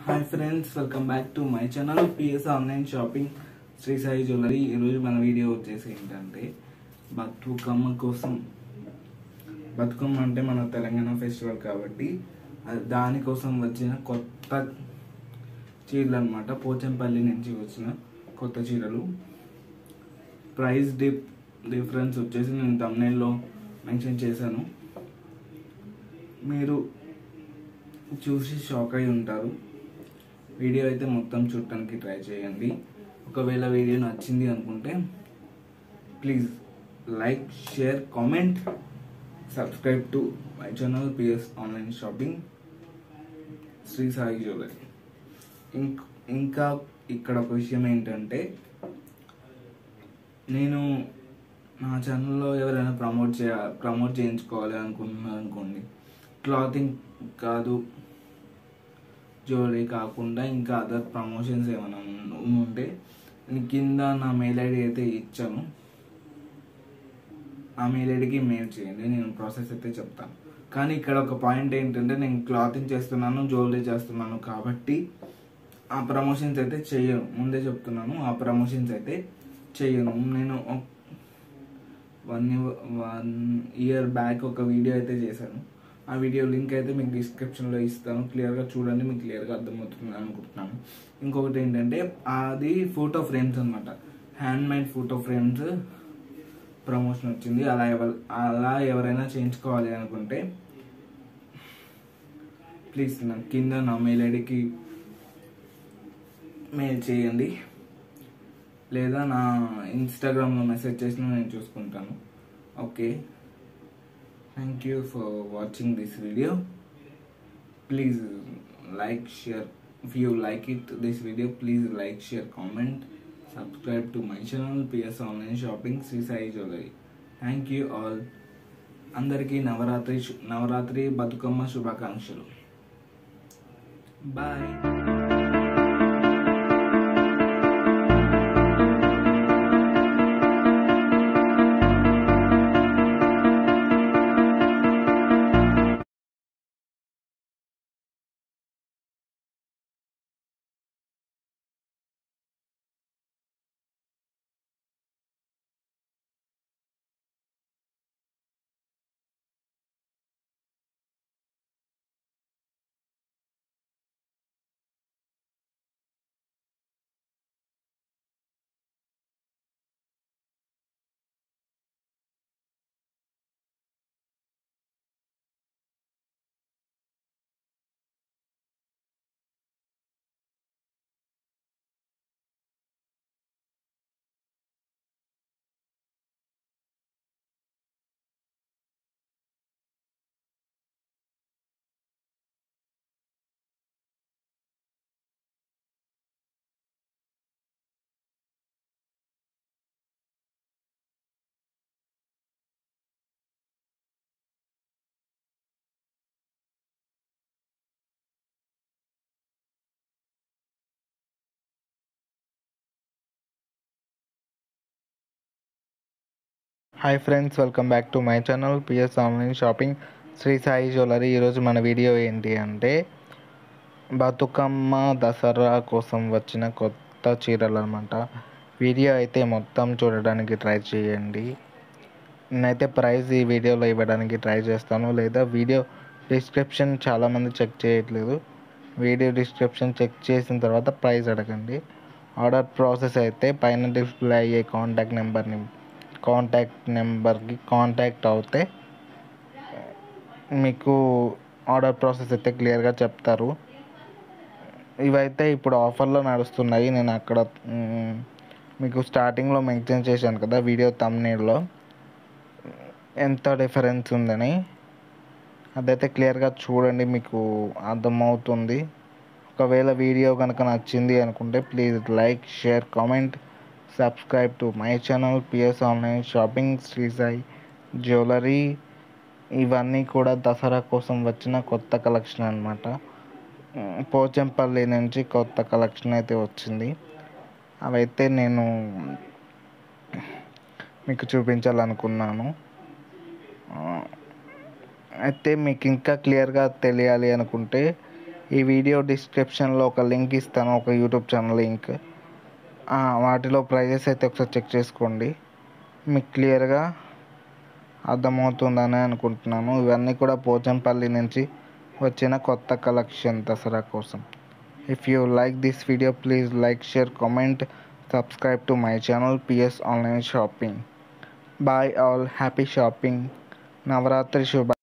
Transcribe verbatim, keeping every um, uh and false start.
Hi friends, welcome back to my channel PS online shopping Sri Sai jewellery. ఈరోజు మన video వచ్చేసి ఏంటంటే బతుకమ్మ కోసం. బతుకమ్మ అంటే మన తెలంగాణ ఫెస్టివల్ కాబట్టి దానికోసం వచ్చిన కొత్త చీరలు అనమాట. పోచంపల్లి నుంచి వచ్చిన కొత్త చీరలు. ప్రైస్ డిప్ డిఫరెన్స్ వచ్చేసి నేను థంబ్నెయిల్లో మెన్షన్ చేశాను, మీరు చూసి షాక్ అయి ఉంటారు. వీడియో అయితే మొత్తం చూడటానికి ట్రై చేయండి. ఒకవేళ వీడియో నచ్చింది అనుకుంటే please like, share, comment, subscribe to my channel PS online shopping Sri Sai jewellery. ఇంక్ ఇంకా ఇక్కడ ఒక విషయం ఏంటంటే, నేను నా ఛానల్లో ఎవరైనా ప్రమోట్ చేయ ప్రమోట్ చేయించుకోవాలి అనుకుంటున్నారు అనుకోండి, క్లాతింగ్ కాదు, జ్యువెలరీ కాకుండా ఇంకా అదర్ ప్రమోషన్స్ ఏమైనా ఉంటే కింద నా మెయిల్ ఐడి అయితే ఇచ్చాను, ఆ మెయిల్ ఐడికి మెయిల్ చేయండి, నేను ప్రాసెస్ అయితే చెప్తాను. కానీ ఇక్కడ ఒక పాయింట్ ఏంటంటే, నేను క్లాతింగ్ చేస్తున్నాను, జ్యువెలరీ చేస్తున్నాను కాబట్టి ఆ ప్రమోషన్స్ అయితే చెయ్యను. ముందే చెప్తున్నాను, ఆ ప్రమోషన్స్ అయితే చెయ్యను. నేను వన్ వన్ ఇయర్ బ్యాక్ ఒక వీడియో అయితే చేశాను. ఆ వీడియో లింక్ అయితే మీకు డిస్క్రిప్షన్లో ఇస్తాను, క్లియర్గా చూడండి, మీకు క్లియర్గా అర్థమవుతుంది అనుకుంటున్నాను. ఇంకొకటి ఏంటంటే, అది ఫోటో ఫ్రేమ్స్ అనమాట, hand made photo frames promotion వచ్చింది. అలా ఎవ అలా ఎవరైనా చేయించుకోవాలి అనుకుంటే ప్లీజ్ నా కింద నా మెయిల్ ఐడికి మెయిల్ చేయండి, లేదా నా ఇన్స్టాగ్రామ్లో మెసేజ్ చేసినా నేను చూసుకుంటాను. Okay, thank you for watching this video. Please like, share. If you like it this video, please like, share, comment, subscribe to my channel PS Online Shopping Sri Sai Jewelry. Thank you all. Andariki Navaratri Navaratri Batukamma Shubhakankshalu. Bye. Hi friends, welcome back to my channel PS online shopping Sri Sai jewellery. ఈరోజు మన video ఏంటి అంటే, బతుకమ్మ దసరా కోసం వచ్చిన కొత్త చీరలు అనమాట. Video అయితే మొత్తం చూడడానికి ట్రై చేయండి. నేనైతే ప్రైస్ ఈ వీడియోలో ఇవ్వడానికి ట్రై చేస్తాను, లేదా వీడియో డిస్క్రిప్షన్ చాలామంది చెక్ చేయట్లేదు. వీడియో డిస్క్రిప్షన్ చెక్ చేసిన తర్వాత ప్రైస్ అడగండి. ఆర్డర్ ప్రాసెస్ అయితే పైన డిస్ప్లే అయ్యే కాంటాక్ట్ నెంబర్ని కాంటాక్ట్ నెంబర్కి కాంటాక్ట్ అవుతే మీకు ఆర్డర్ ప్రాసెస్ అయితే క్లియర్గా చెప్తారు. ఇవైతే ఇప్పుడు ఆఫర్లో నడుస్తున్నాయి. నేను అక్కడ మీకు స్టార్టింగ్లో మెన్షన్ చేశాను కదా వీడియో థంబ్నెయిల్లో, ఎంత డిఫరెన్స్ ఉందని. అదైతే క్లియర్గా చూడండి, మీకు అర్థమవుతుంది. ఒకవేళ వీడియో కనుక నచ్చింది అనుకుంటే please like, share, comment, subscribe to my channel PS online shopping Sri Sai jewellery. ఇవన్నీ కూడా దసరా కోసం వచ్చిన కొత్త కలెక్షన్ అనమాట. పోచంపల్లి నుంచి కొత్త కలెక్షన్ అయితే వచ్చింది. అవైతే నేను మీకు చూపించాలనుకున్నాను. అయితే మీకు ఇంకా క్లియర్గా తెలియాలి అనుకుంటే ఈ వీడియో డిస్క్రిప్షన్లో ఒక లింక్ ఇస్తాను, ఒక యూట్యూబ్ ఛానల్ లింక్. వాటిలో ప్రైజెస్ అయితే ఒకసారి చెక్ చేసుకోండి, మీకు క్లియర్గా అర్థమవుతుందని అనుకుంటున్నాను. ఇవన్నీ కూడా పోచంపల్లి నుంచి వచ్చిన కొత్త కలెక్షన్ దసరా కోసం. If you like this video please like, share, comment, subscribe to my channel PS online shopping. Bye all, happy shopping. Navaratri శుభ